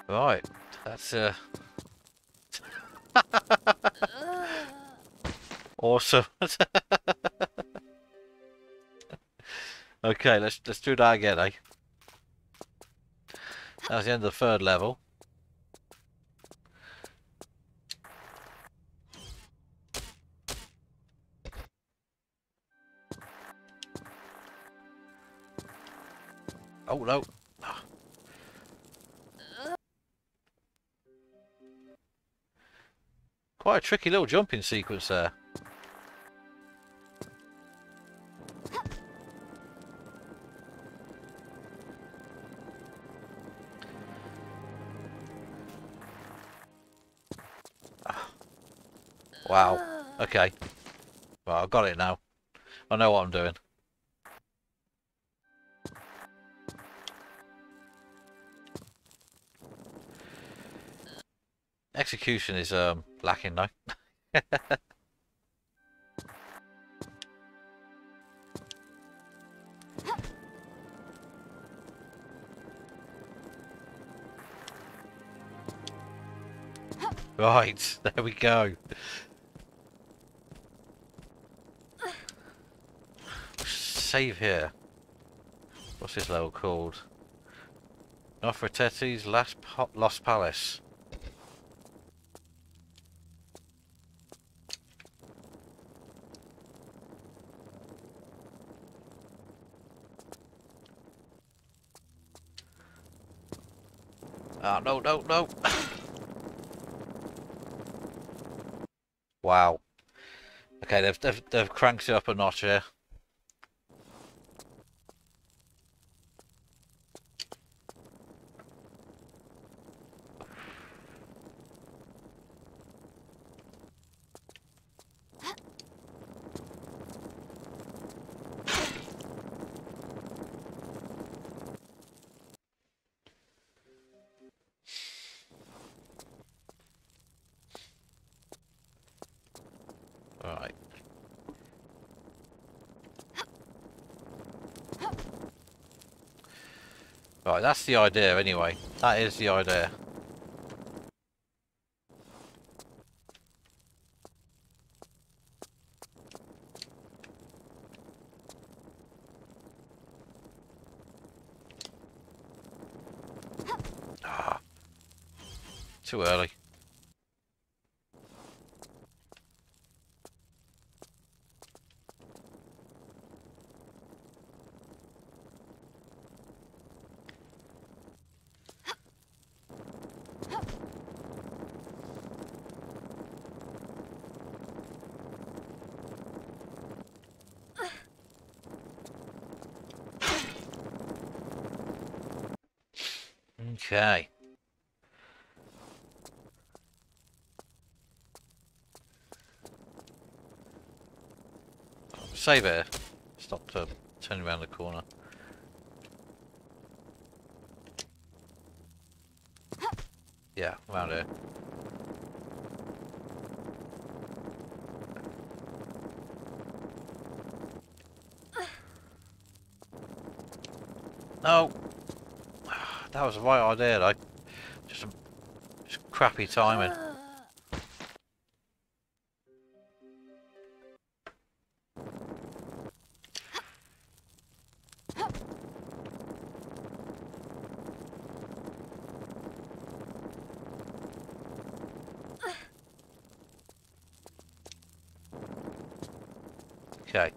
Right, that's awesome. Okay, let's do that again, eh? That's the end of the third level. Oh no. Quite a tricky little jumping sequence there. Wow. Okay. Well, I've got it now. I know what I'm doing. Execution is lacking though. Right, there we go. Save here. What's this level called? Nofretete's Lost Palace. Oh, no, no, no. Wow. Okay, they've cranked it up a notch here. Alright. Right, that's the idea anyway. That is the idea. Ah, too early. Okay. Save it. Stop turning around the corner. Yeah, around here. No! That was the right idea though. Just crappy timing. Okay.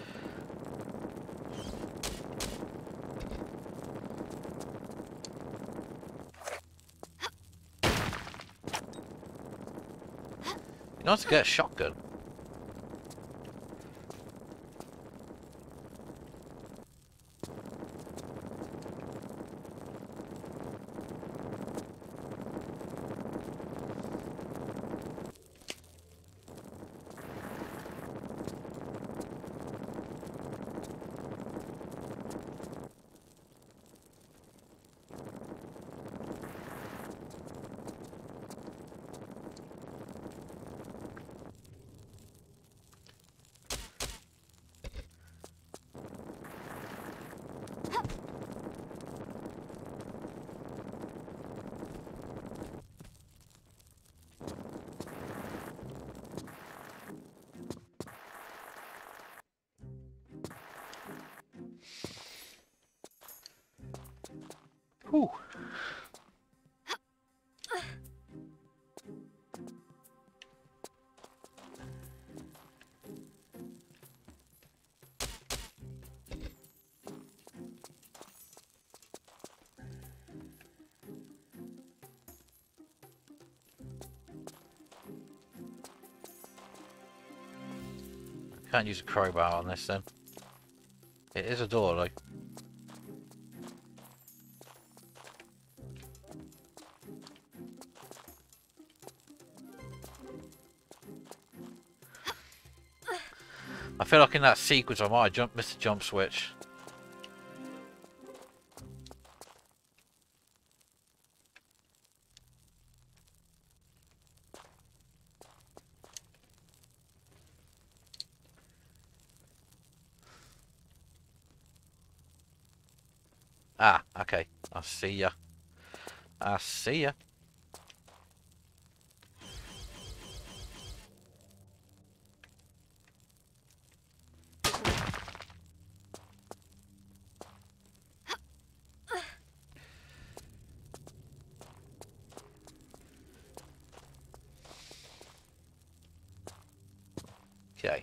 You know how to get a shotgun? Whew. Can't use a crowbar on this then. It is a door though. I feel like in that sequence I might have missed a jump switch. Ah, okay. I see ya. I see ya. Okay.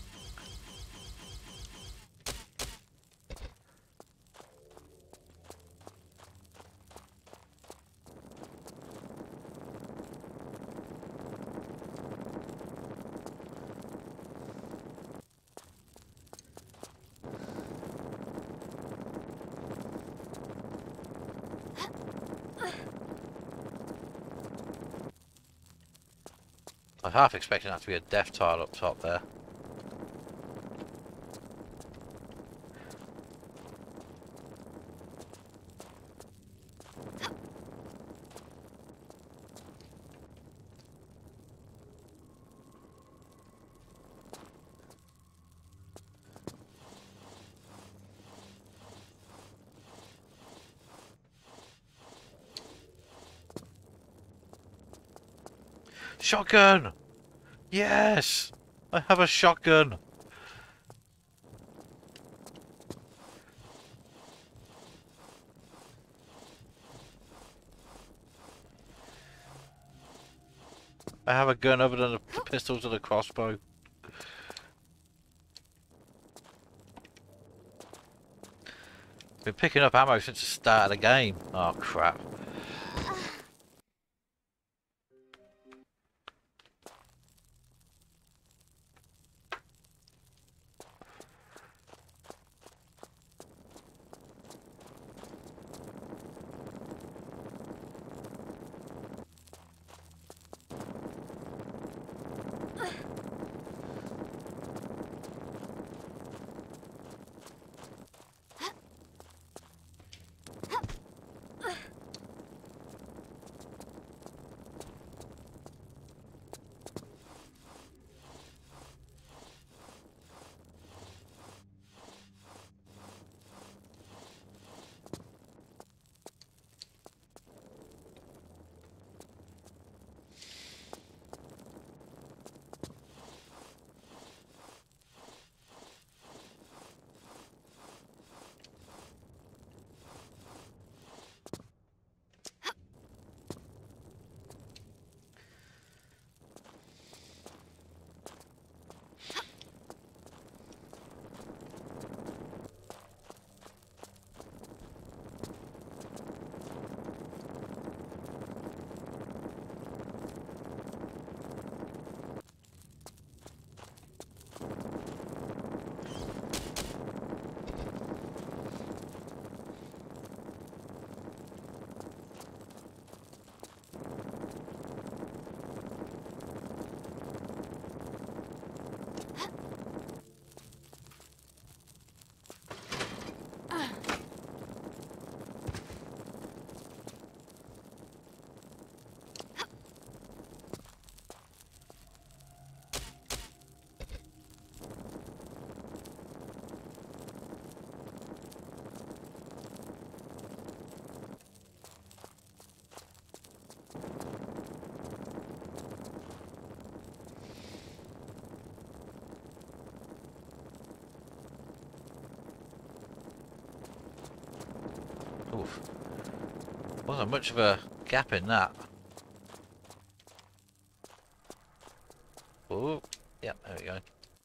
I was half expecting that to be a death tile up top there. Shotgun! Yes! I have a shotgun! I have a gun other than the pistols and the crossbow. Been picking up ammo since the start of the game. Oh crap. Oof. Wasn't much of a gap in that. Oh, yep, there we go.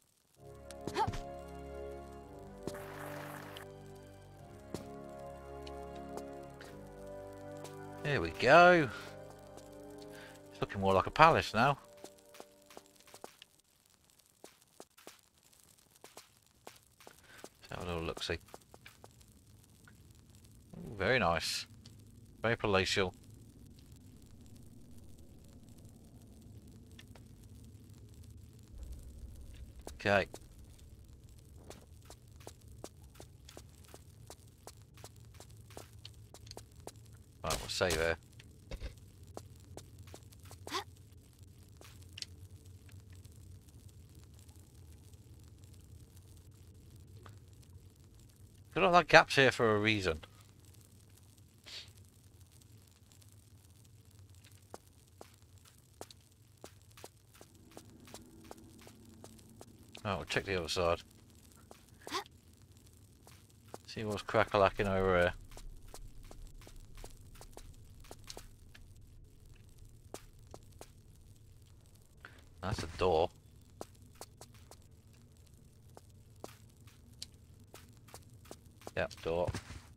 There we go. It's looking more like a palace now. Let's have a little look-see. Very nice. Very palatial. Okay. Right, we'll save here. Feel like that gap's here for a reason. Oh, we'll check the other side. See what's crack-a-lacking over here. That's a door. Yep, door.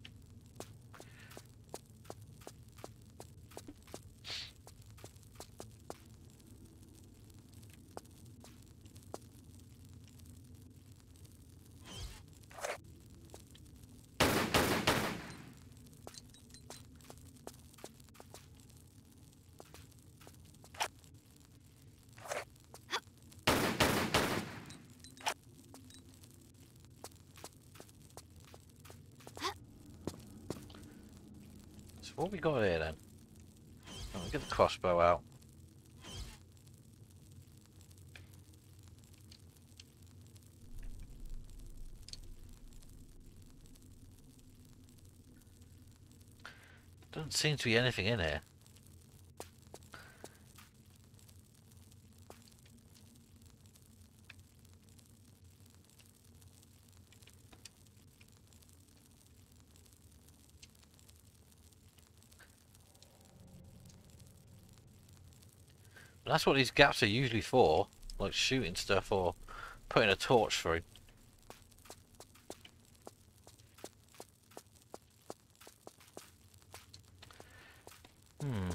So what we got here then? Oh, we'll get the crossbow out. Doesn't seem to be anything in here. But that's what these gaps are usually for, like shooting stuff or putting a torch through. Hmm.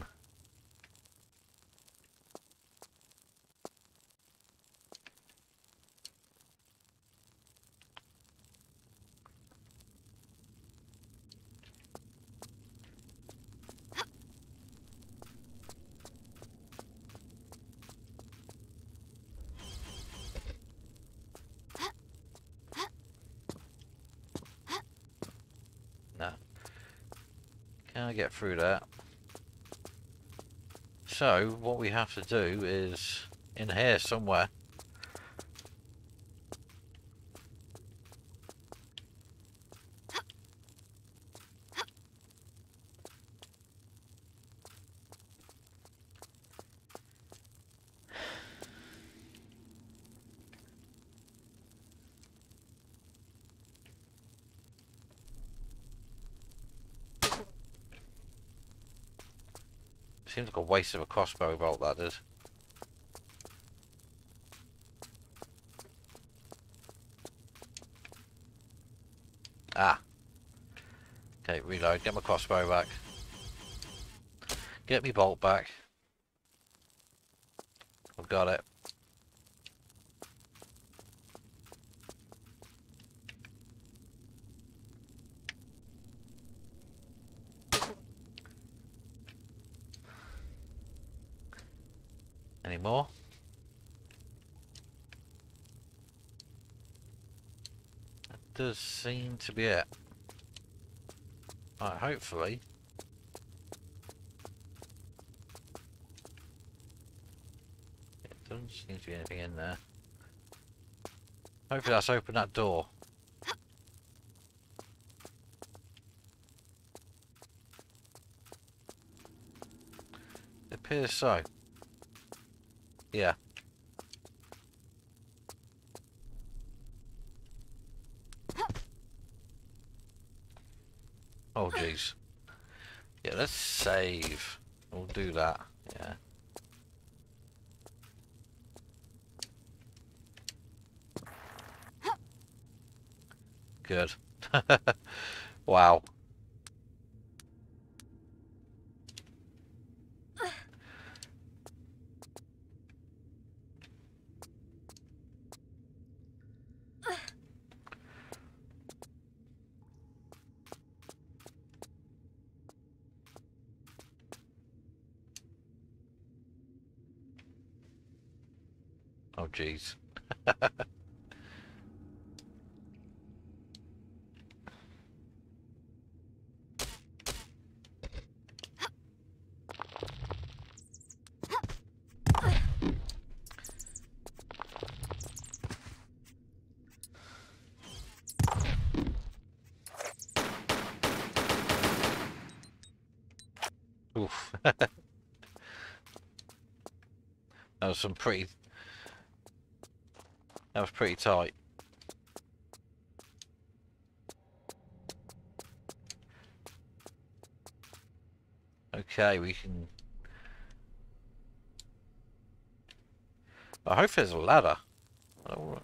No. Can I get through that? So, what we have to do is in here somewhere. Seems like a waste of a crossbow bolt, that is. Ah. Okay, reload. Get my crossbow back. Get me bolt back. I've got it. Any more? That does seem to be it. Right, hopefully. It doesn't seem to be anything in there. Hopefully that's opened that door. It appears so. Yeah. Oh jeez. Yeah, let's save. We'll do that. Yeah. Good. Wow. Oh, jeez. Oof. That was some pretty... That was pretty tight. Okay, we can... I hope there's a ladder. Oh.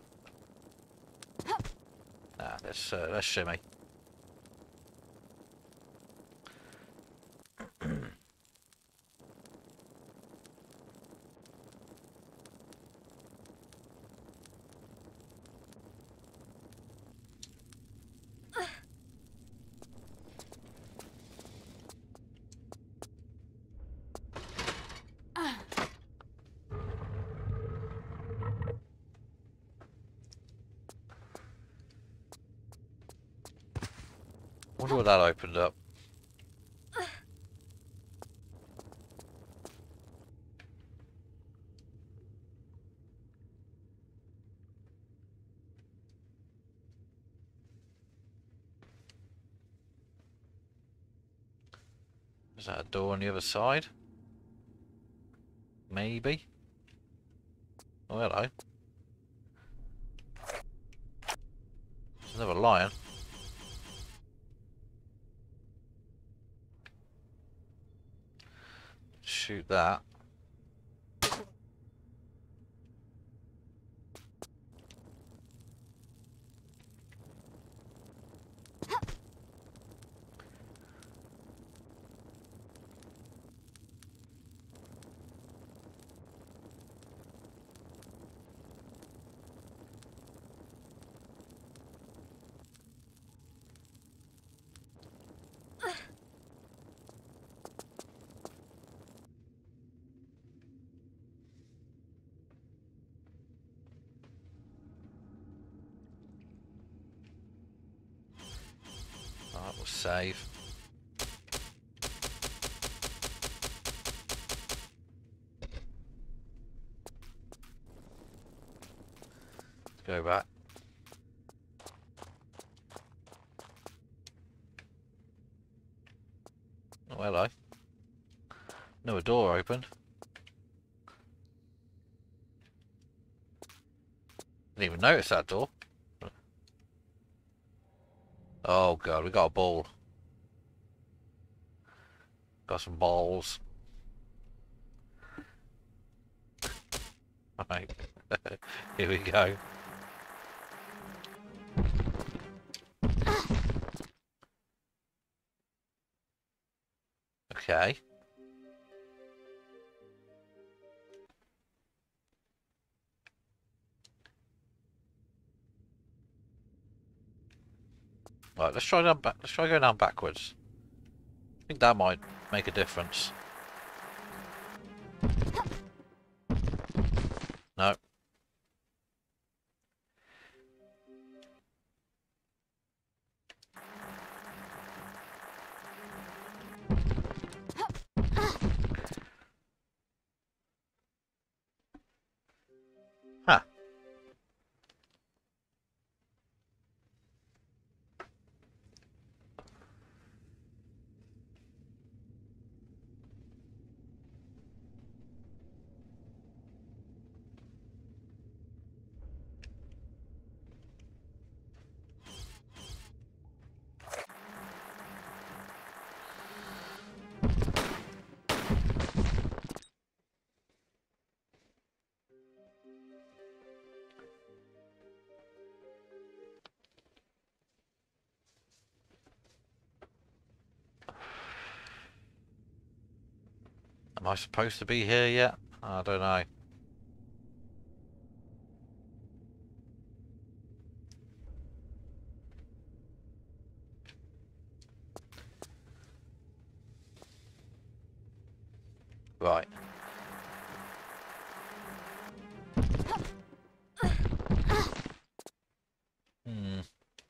Ah, let's shimmy. Wonder what that opened up. Is that a door on the other side? Maybe. Oh, hello. There's another lion. Shoot that. Alright, we'll save. Let's go back. Oh, hello. Another door opened. Didn't even notice that door. Oh god, we got a ball. Got some balls. Alright. Here we go. Okay. Right, let's try down back. Let's try going down backwards. I think that might make a difference. No. Huh. Am I supposed to be here yet? I don't know. Right. Hmm.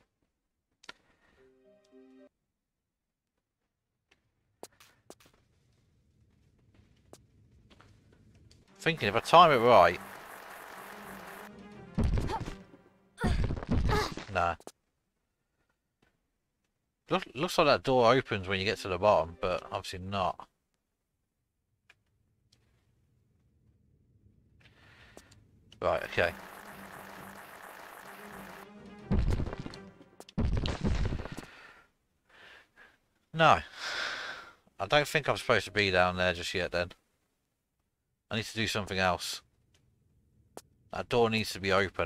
Thinking if I time it right. Nah. Looks like that door opens when you get to the bottom, but obviously not. Right, okay. No. I don't think I'm supposed to be down there just yet then. I need to do something else. That door needs to be open.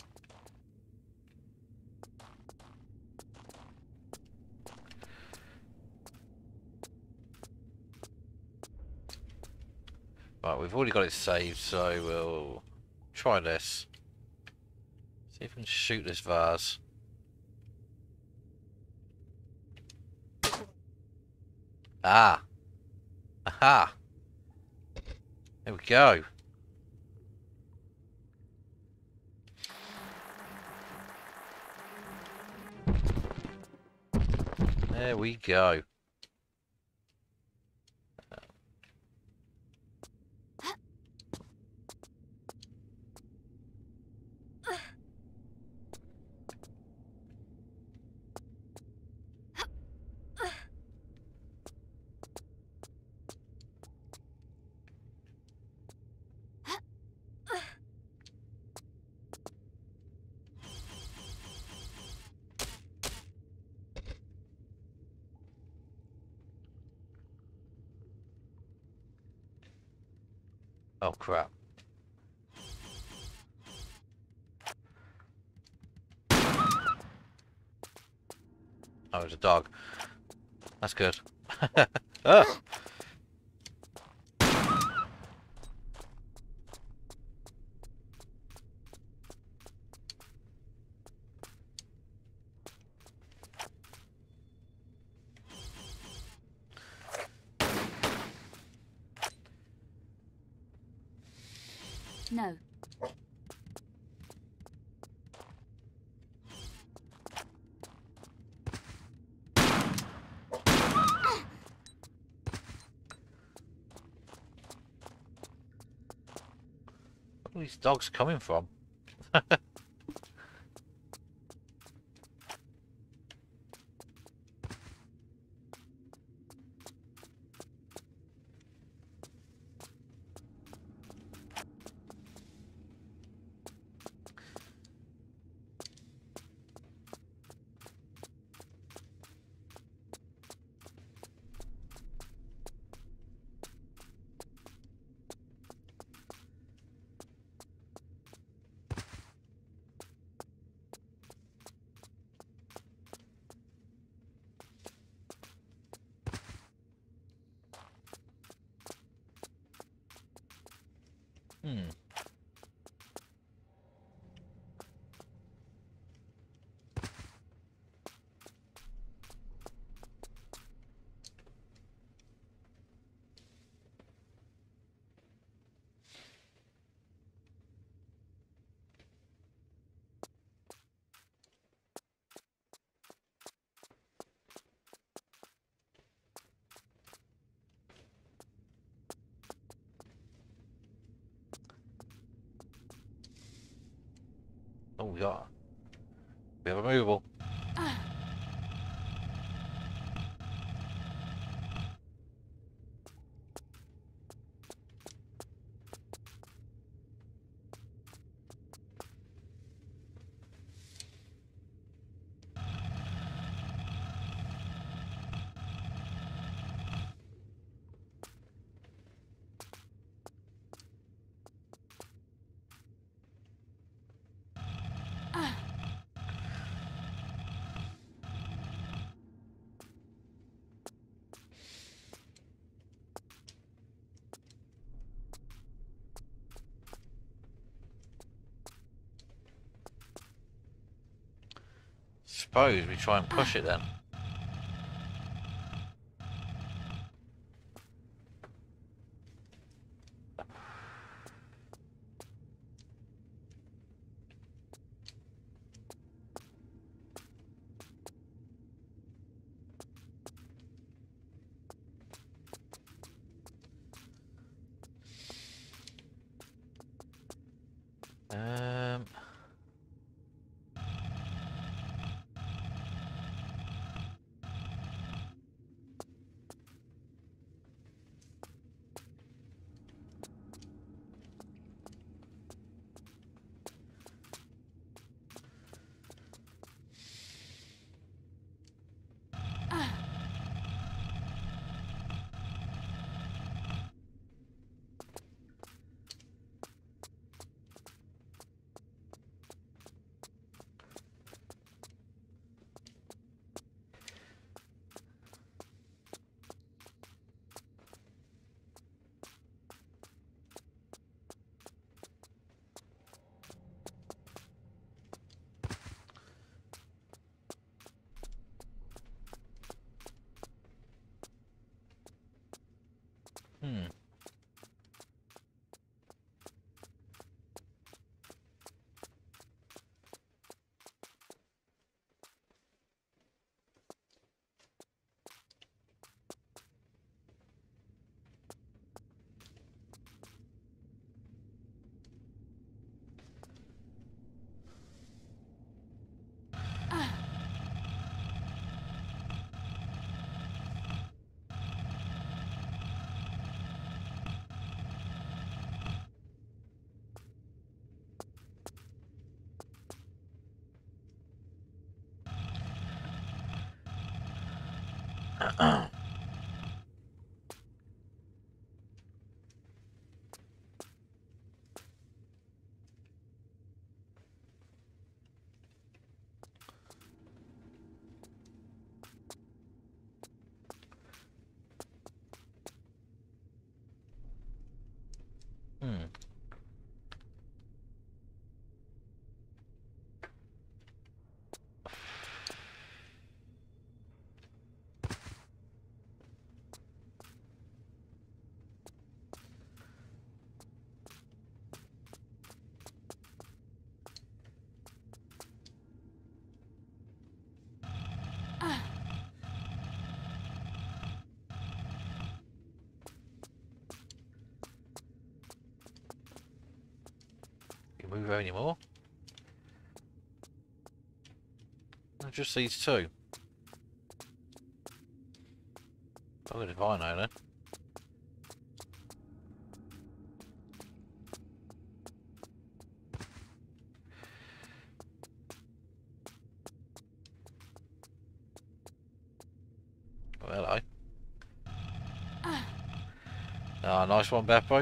Right, we've already got it saved, so we'll try this. See if we can shoot this vase. Ah! Aha! There we go. There we go. Oh crap. Oh, it's a dog. That's good. Ah! No. Where are these dogs coming from? Hmm. Oh, we have a movable. suppose we try and push it then. Um, hmm. Hmm. Can we move any more? No, just these two. Oh, if I know then. Oh, hello. Ah, nice one, Beppo.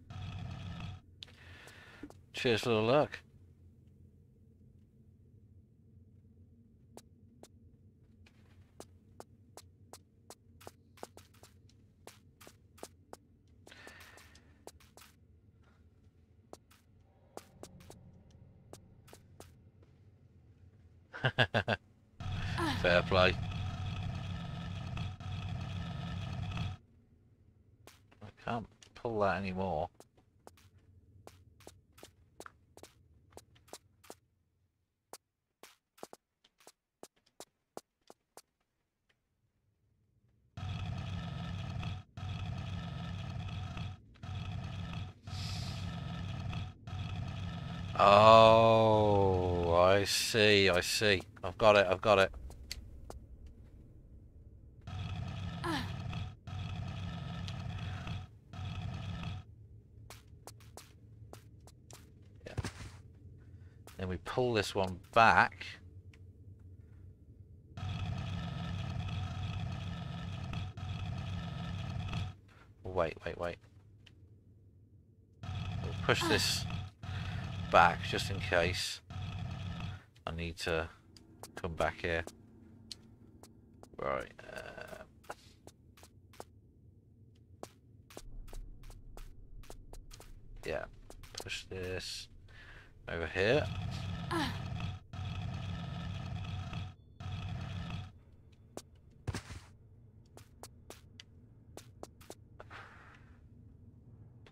Cheers for the luck. Fair play. I can't pull that anymore. Oh, I see, I see. I've got it, I've got it. Yeah. Then we pull this one back. Wait, wait, wait. We'll push this back just in case I need to come back here. Right. Yeah. Push this over here.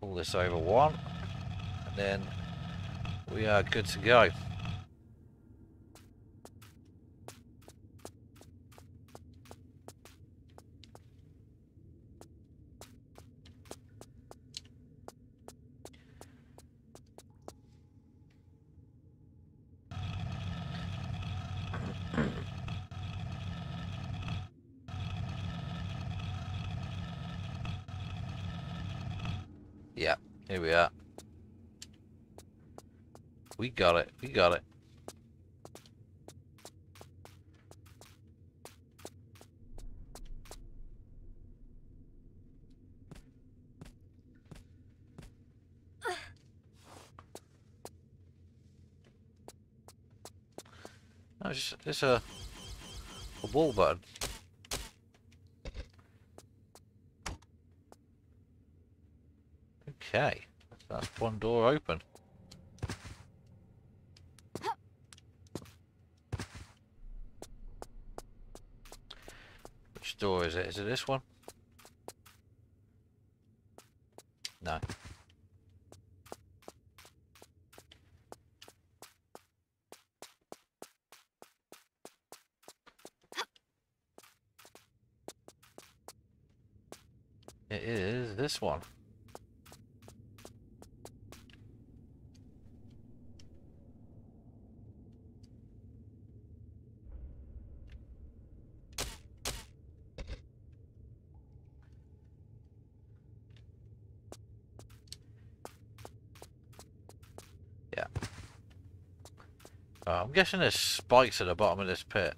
Pull this over one, and then we are good to go. Yeah, here we are. We got it. We got it. No, it's a wall button. Okay, that's one door open. Which door is it? Is it this one? No. It is this one. Yeah. I'm guessing there's spikes at the bottom of this pit.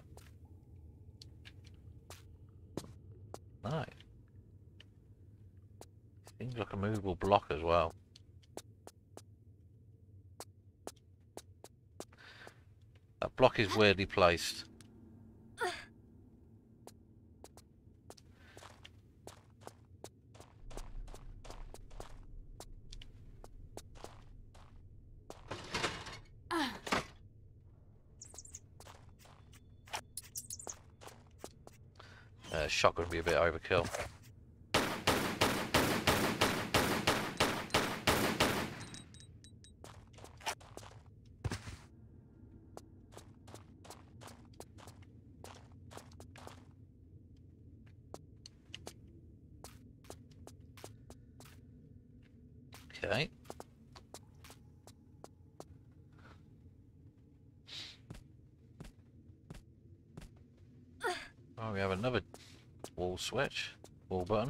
No. Seems like a movable block as well. That block is weirdly placed. Shotgun would be a bit overkill. Okay. Oh, we have another wall switch, wall button.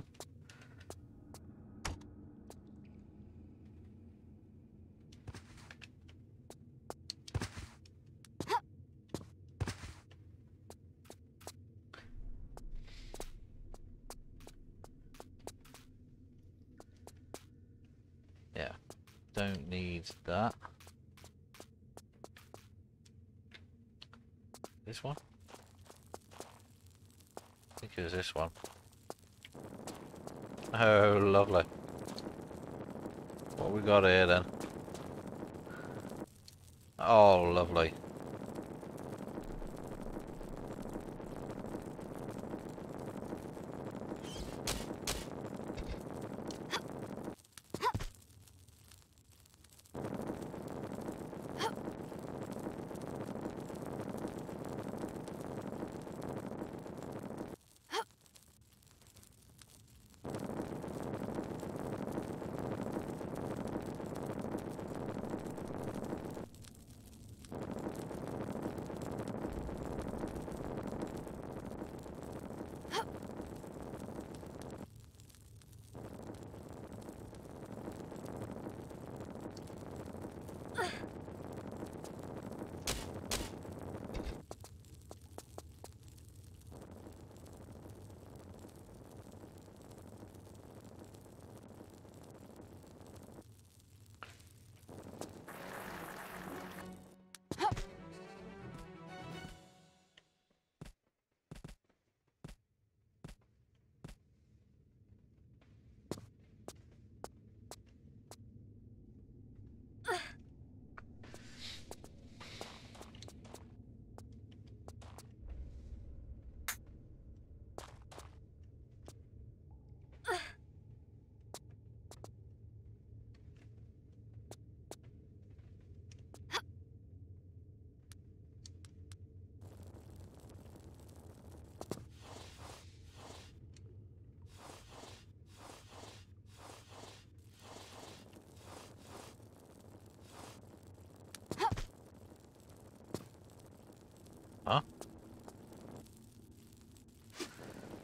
Yeah, don't need that. This one? I think it was this one. Oh, lovely. What we got here then? Oh, lovely.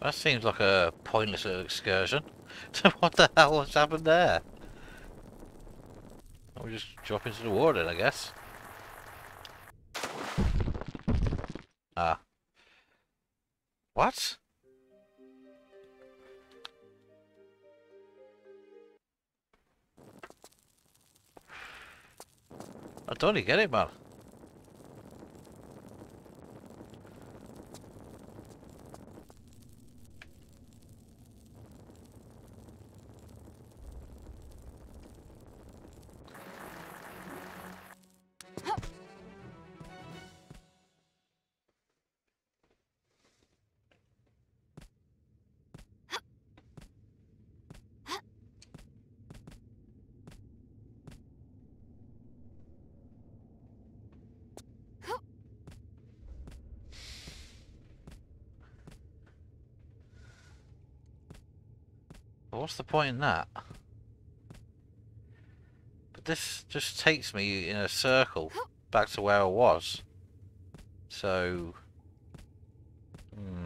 That seems like a pointless little excursion. What the hell has happened there? We just drop into the water then, I guess. Ah. What? I don't really get it, man. What's the point in that? But this just takes me in a circle back to where I was. So... Hmm.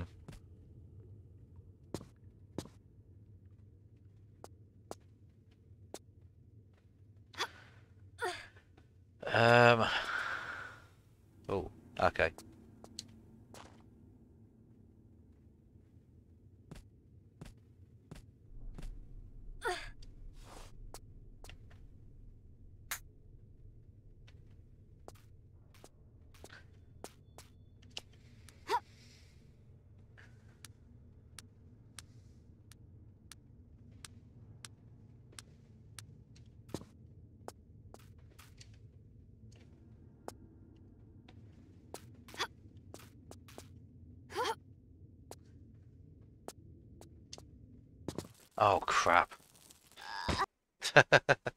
Um... Oh, okay. Oh, crap.